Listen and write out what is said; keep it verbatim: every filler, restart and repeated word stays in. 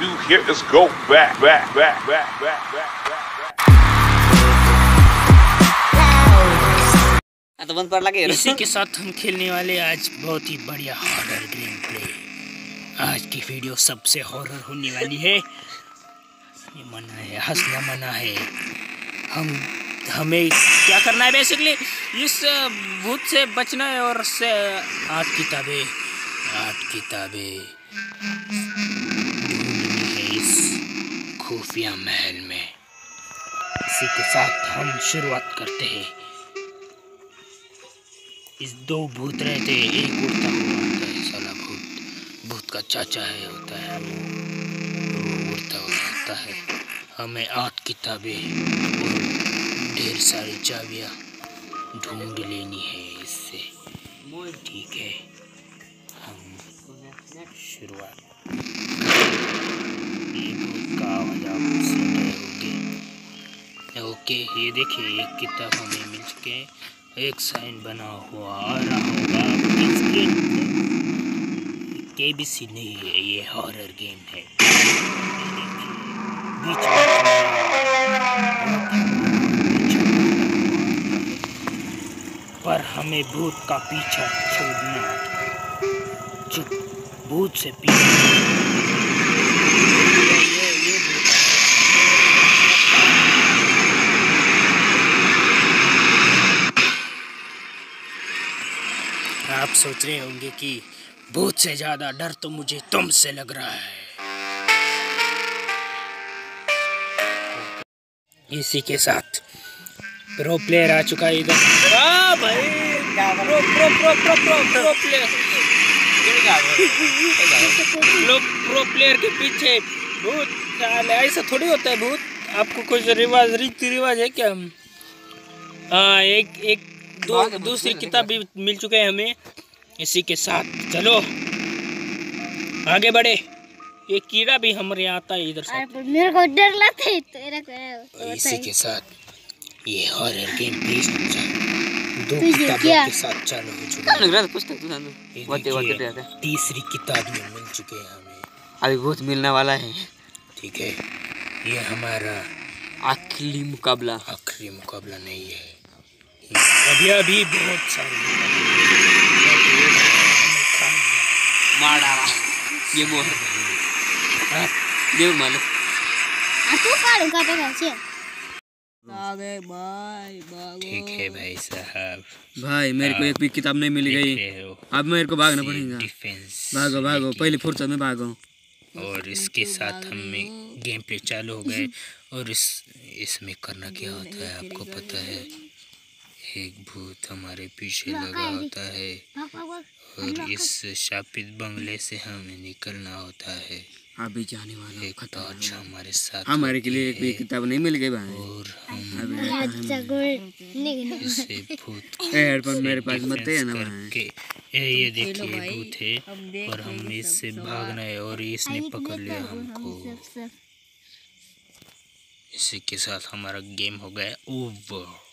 do here is go back, back, back, back, back, back, back, तो बंद पर लगे। इसी के साथ हम खेलने वाले आज बहुत ही बढ़िया हॉरर गेम प्ले। आज की वीडियो सबसे हॉरर होने वाली है। ये मना है, हंसना मना है। हम हमें क्या करना है बेसिकली, इस भूत से बचना है और से आठ किताबें आठ किताबें ढूंढनी है इस खुफिया महल में। इसी के साथ हम शुरुआत करते हैं। इस दो भूत रहते हैं, एक उड़ता हुआ होता है, साला भूत भूत का चाचा है होता है, वो, वो उड़ता हुआ होता है। हमें आठ किताबें और ढेर सारी चाबियाँ ढूंढ लेनी है इससे। ठीक है, हम शुरुआत। ये भूत का आवाज़ आप सुन रहे होंगे। ओके, ये देखिए एक किताब हमें मिल चुके हैं। एक साइन बना हुआ आ रहा होगा इसके। के बी सी नहीं है, ये हॉरर गेम है। बीच पर हमें भूत का पीछा छोड़ना, चुप भूत से पीछे। ये ये भूत आप सोच रहे होंगे कि भूत से ज्यादा डर तो मुझे तुमसे लग रहा है। इसी के साथ प्रो प्लेयर आ चुका है इधर। आ भाई pro pro pro pro pro pro player pro pro player के पीछे भूत। ऐसा थोड़ी होता है भूत। आपको कुछ रिवाज रीति रिवाज है क्या? हाँ, एक एक दो दूसरी किताब भी मिल चुके हैं हमें। इसी के साथ चलो आगे बढ़े। ये कीड़ा भी हमारे यहाँ आता है इधर से। मेरे को डर लगता है तेरा को। इसी के साथ ये हॉरर गेम प्लीज दो किताबों के साथ चालू हो चुका है। तीसरी किताब में मिल चुके हैं हमें। अभी बहुत मिलने वाला है। ठीक है, ये हमारा आखिरी मुकाबला। आखिरी मुकाबला नहीं है, अभी अभी बहुत सारे मार डाला ये मोह देव मानो। आ तू काढू का पे कैसे आगे भाई भागो। ठीक है भाई साहब। भाई मेरे को एक भी किताब नहीं मिल गई, अब मेरे को भागना पड़ेगा। भागो भागो, पहले फुर्सत में भागो। और इसके साथ हमें गेम प्ले चालू हो गए। और इस इसमें करना क्या होता है आपको पता है? एक भूत हमारे पीछे लगा होता है और इस शापित बंगले से हमें निकलना होता है। अभी जाने वाला एक टॉर्च हमारे साथ हमारे के लिए एक भी किताब नहीं मिल गई भाई। और हम इसे भूत एयरफोन मेरे पास मत है ना करके ये ये देखिए भूत है और हम इससे भागना है और इसने पकड़ लिया हमको। इसी के साथ हमारा गेम हो गया ओवर।